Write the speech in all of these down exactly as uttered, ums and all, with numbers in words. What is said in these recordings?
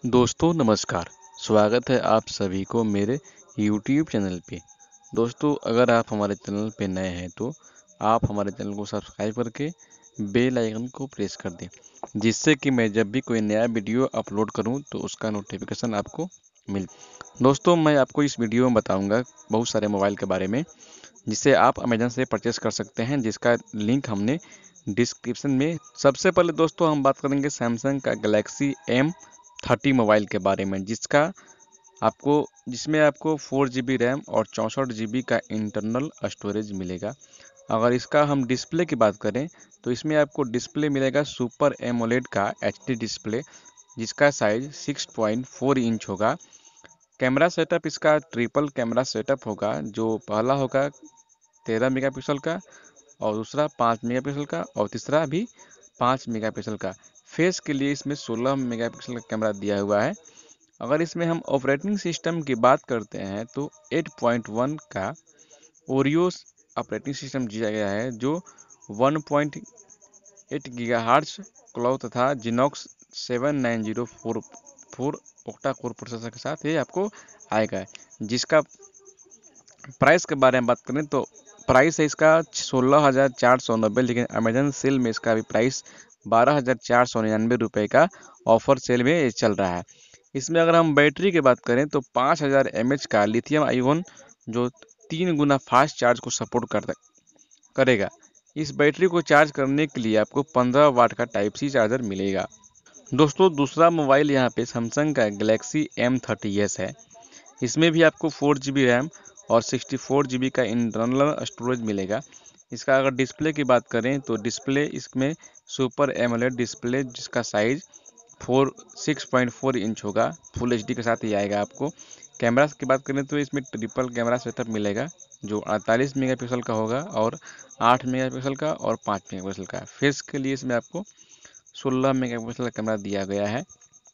दोस्तों नमस्कार। स्वागत है आप सभी को मेरे यूट्यूब चैनल पे। दोस्तों अगर आप हमारे चैनल पे नए हैं तो आप हमारे चैनल को सब्सक्राइब करके बेल आइकन को प्रेस कर दें, जिससे कि मैं जब भी कोई नया वीडियो अपलोड करूं तो उसका नोटिफिकेशन आपको मिल। दोस्तों मैं आपको इस वीडियो में बताऊंगा बहुत सारे मोबाइल के बारे में जिसे आप अमेजन से परचेस कर सकते हैं, जिसका लिंक हमने डिस्क्रिप्शन में। सबसे पहले दोस्तों हम बात करेंगे सैमसंग का गैलेक्सी एम थर्टी मोबाइल के बारे में, जिसका आपको जिसमें आपको फोर जी बी रैम और चौंसठ जी बी का इंटरनल स्टोरेज मिलेगा। अगर इसका हम डिस्प्ले की बात करें तो इसमें आपको डिस्प्ले मिलेगा सुपर एमोलेड का एच डी डिस्प्ले, जिसका size six point four inch होगा। कैमरा सेटअप इसका ट्रिपल कैमरा सेटअप होगा, जो पहला होगा तेरह मेगापिक्सल का और दूसरा पाँच मेगापिक्सल का और तीसरा भी पाँच मेगापिक्सल का। फेस के लिए इसमें सोलह मेगापिक्सल का कैमरा दिया हुआ है। अगर इसमें हम ऑपरेटिंग सिस्टम की बात करते हैं तो एट पॉइंट वन का ओरियो ऑपरेटिंग सिस्टम दिया गया है, जो one point eight gigahertz clock तथा Exynos seven nine zero four four octa core processor के साथ ये आपको आएगा। जिसका प्राइस के बारे में बात करें तो प्राइस है इसका सोलह हज़ार चार सौ नब्बे, लेकिन अमेजन सेल में इसका भी प्राइस बारह हज़ार चार सौ निन्यानवे रुपये का ऑफर सेल में ये चल रहा है। इसमें अगर हम बैटरी की बात करें तो पाँच हज़ार एम एच का लिथियम आयोन जो तीन गुना फास्ट चार्ज को सपोर्ट कर करेगा। इस बैटरी को चार्ज करने के लिए आपको पंद्रह वाट का टाइप सी चार्जर मिलेगा। दोस्तों दूसरा मोबाइल यहाँ पे सैमसंग का गैलेक्सी एम थर्टी एस है। इसमें भी आपको फोर जी बी रैम और सिक्सटी फोर जी बी का इंटरनल स्टोरेज मिलेगा। इसका अगर डिस्प्ले की बात करें तो डिस्प्ले इसमें सुपर एमोलेड डिस्प्ले, जिसका size four six point four inch होगा। फुल एच डी के साथ ही आएगा आपको। कैमरा की बात करें तो इसमें ट्रिपल कैमरा सेटअप मिलेगा, जो अड़तालीस मेगापिक्सल का होगा और आठ मेगापिक्सल का और पाँच मेगापिक्सल का। फेस के लिए इसमें आपको सोलह मेगापिक्सल का कैमरा दिया गया है।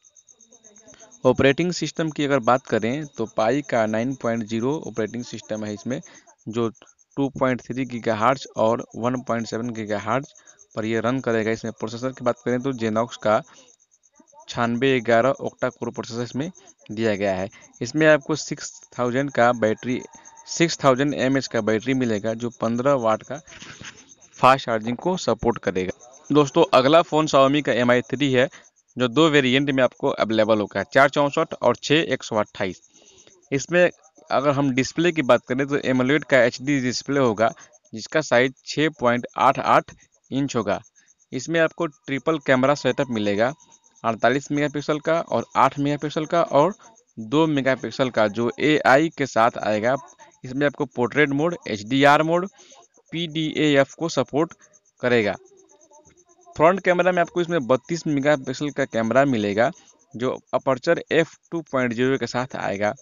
ऑपरेटिंग सिस्टम की अगर बात करें तो पाई का nine point zero operating system है इसमें, जो टू पॉइंट थ्री गीगाहर्ट्ज और वन पॉइंट सेवन गीगाहर्ट्ज पर ये रन करेगा। इसमें प्रोसेसर की बात करें तो जेनॉक्स का छियानवे ग्यारह ओक्टा कोर प्रोसेसर इसमें दिया गया है। इसमें आपको सिक्स थाउजेंड का battery six thousand M H का बैटरी मिलेगा, जो पंद्रह वाट का फास्ट चार्जिंग को सपोर्ट करेगा। दोस्तों अगला फ़ोन शाओमी का एम आई थ्री है, जो दो वेरिएंट में आपको अवेलेबल होगा, चार चौंसठ और छः एक सौ अट्ठाईस। इसमें अगर हम डिस्प्ले की बात करें तो एमोलेड का एच डी डिस्प्ले होगा, जिसका साइज छः पॉइंट आठ आठ इंच होगा। इसमें आपको ट्रिपल कैमरा सेटअप मिलेगा, अड़तालीस मेगापिक्सल का और आठ मेगापिक्सल का और दो मेगापिक्सल का, जो ए आई के साथ आएगा। इसमें आपको portrait mode, H D R mode, P D A F को सपोर्ट करेगा। फ्रंट कैमरा में आपको इसमें बत्तीस मेगापिक्सल का कैमरा मिलेगा, जो aperture F two point zero के साथ आएगा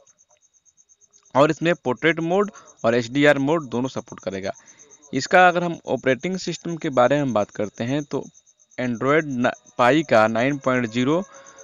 और इसमें पोर्ट्रेट मोड और एच डी आर मोड दोनों सपोर्ट करेगा। इसका अगर हम ऑपरेटिंग सिस्टम के बारे में बात करते हैं तो एंड्रॉयड पाई का nine point zero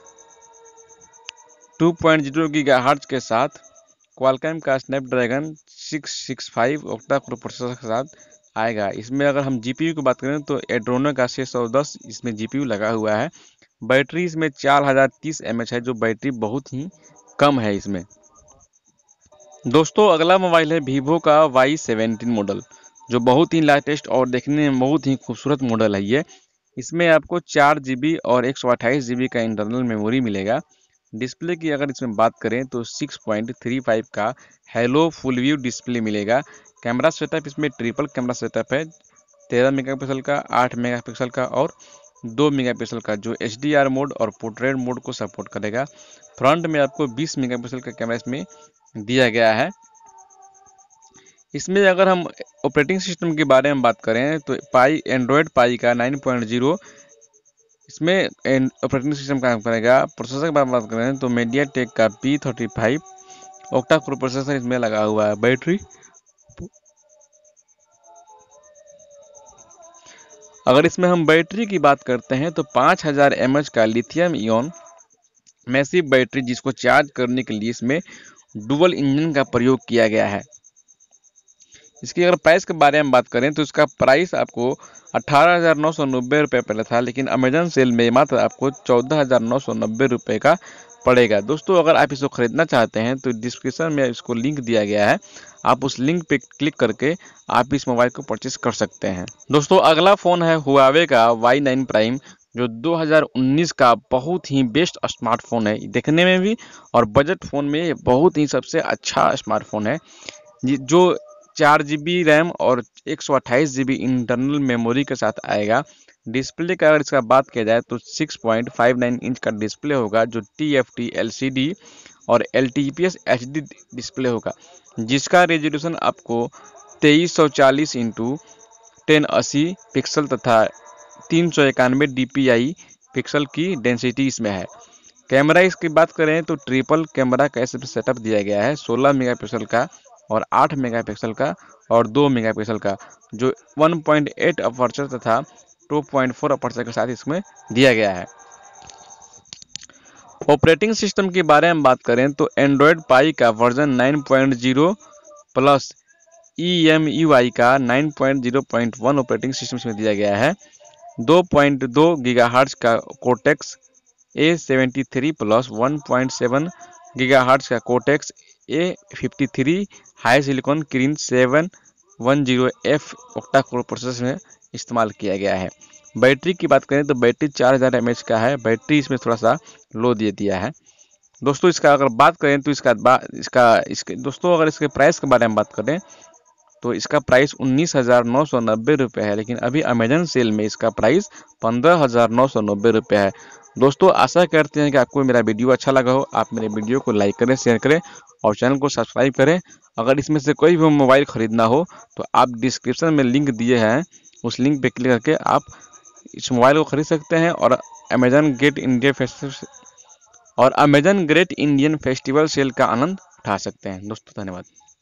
two point zero gigahertz के साथ क्वालकॉम का Snapdragon six six five octa core processor के साथ आएगा। इसमें अगर हम जीपीयू की बात करें तो एड्रोनो का छः सौ दस इसमें जीपीयू लगा हुआ है। बैटरी इसमें चार हज़ार तीस एम एच है, जो बैटरी बहुत ही कम है इसमें। दोस्तों अगला मोबाइल है वीवो का वाई सेवेंटीन मॉडल, जो बहुत ही लेटेस्ट और देखने में बहुत ही खूबसूरत मॉडल है ये। इसमें आपको चार जी बी और एक सौ अट्ठाईस जी बी का इंटरनल मेमोरी मिलेगा। डिस्प्ले की अगर इसमें बात करें तो सिक्स पॉइंट थ्री फाइव का हेलो फुल व्यू डिस्प्ले मिलेगा। कैमरा सेटअप इसमें ट्रिपल कैमरा सेटअप है, तेरह मेगापिक्सल का, आठ मेगापिक्सल का और दो मेगापिक्सल का, जो एच डी आर मोड और पोर्ट्रेट मोड को सपोर्ट करेगा। फ्रंट में आपको बीस मेगापिक्सल का कैमरा इसमें दिया गया है। इसमें अगर हम ऑपरेटिंग सिस्टम के बारे में बात करें तो पाई एंड्रॉयड पाई का नाइन पॉइंट ज़ीरो इसमें ऑपरेटिंग सिस्टम काम करेगा। प्रोसेसर की बात करें तो मीडियाटेक का P thirty five octa core processor इसमें लगा हुआ है। बैटरी अगर इसमें हम बैटरी की बात करते हैं तो पाँच हज़ार एम एच का लिथियम इयन मैसिव बैटरी, जिसको चार्ज करने के लिए इसमें डुअल इंजन का प्रयोग किया गया है। इसकी अगर प्राइस के बारे में बात करें तो इसका प्राइस आपको अठारह हज़ार नौ सौ नब्बे रुपये पहले था, लेकिन अमेजन सेल में मात्र आपको चौदह हज़ार नौ सौ नब्बे रुपये का पड़ेगा। दोस्तों अगर आप इसको खरीदना चाहते हैं तो डिस्क्रिप्शन में इसको लिंक दिया गया है, आप उस लिंक पे क्लिक करके आप इस मोबाइल को परचेस कर सकते हैं। दोस्तों अगला फ़ोन है हुआवे का वाई नाइन प्राइम, जो दो हज़ार उन्नीस का बहुत ही बेस्ट स्मार्टफोन है देखने में भी, और बजट फ़ोन में बहुत ही सबसे अच्छा स्मार्टफोन है, जो चार जी बी रैम और एक सौ अट्ठाईस जी बी इंटरनल मेमोरी के साथ आएगा। डिस्प्ले का अगर इसका बात किया जाए तो छह पॉइंट पाँच नौ इंच का डिस्प्ले होगा, जो T F T L C D और L T P S H D display होगा, जिसका रेजोल्यूशन आपको तेईस सौ चालीस इंटू टेन अस्सी पिक्सल तथा तीन सौ इक्यानवे डी पी आई पिक्सल की डेंसिटी इसमें है। कैमरा इसकी बात करें तो ट्रिपल कैमरा का इसमें सेटअप दिया गया है, सोलह मेगापिक्सल का और आठ मेगापिक्सल का और दो मेगापिक्सल का, जो वन पॉइंट एट अपर्चर तथा टू पॉइंट फोर अपर्चर के साथ इसमें दिया गया है। ऑपरेटिंग सिस्टम के बारे में बात करें तो एंड्रॉयड पाई का version nine point zero plus E M U I का nine point zero point one operating system इसमें दिया गया है। दो पॉइंट दो गीगाहर्ट्ज का Cortex A seventy three plus one point seven gigahertz का Cortex A fifty three HiSilicon Kirin seven one zero F octa core processor में इस्तेमाल किया गया है। बैटरी की बात करें तो बैटरी चार हज़ार एम एच का है, बैटरी इसमें थोड़ा सा लो दे दिया है। दोस्तों इसका अगर बात करें तो इसका बा, इसका इसके दोस्तों अगर इसके प्राइस के बारे में बात करें तो इसका प्राइस उन्नीस हज़ार नौ सौ नब्बे रुपये है, लेकिन अभी अमेजन सेल में इसका प्राइस पंद्रह हज़ार नौ सौ नब्बे रुपये है। दोस्तों आशा करते हैं कि आपको मेरा वीडियो अच्छा लगा हो, आप मेरे वीडियो को लाइक करें, शेयर करें और चैनल को सब्सक्राइब करें। अगर इसमें से कोई भी मोबाइल ख़रीदना हो तो आप डिस्क्रिप्शन में लिंक दिए हैं, उस लिंक पे क्लिक करके आप इस मोबाइल को खरीद सकते हैं और अमेजन ग्रेट इंडिया फेस्टिवल और Amazon great Indian festival sale का आनंद उठा सकते हैं। दोस्तों धन्यवाद।